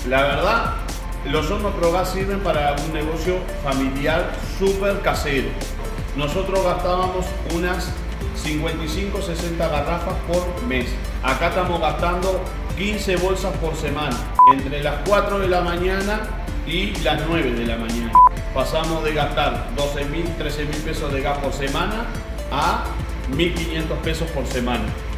La verdad, los hornos Progas sirven para un negocio familiar súper casero. Nosotros gastábamos unas 55, 60 garrafas por mes. Acá estamos gastando 15 bolsas por semana, entre las 4 de la mañana y las 9 de la mañana. Pasamos de gastar 12.000, 13.000 pesos de gas por semana a 1.500 pesos por semana.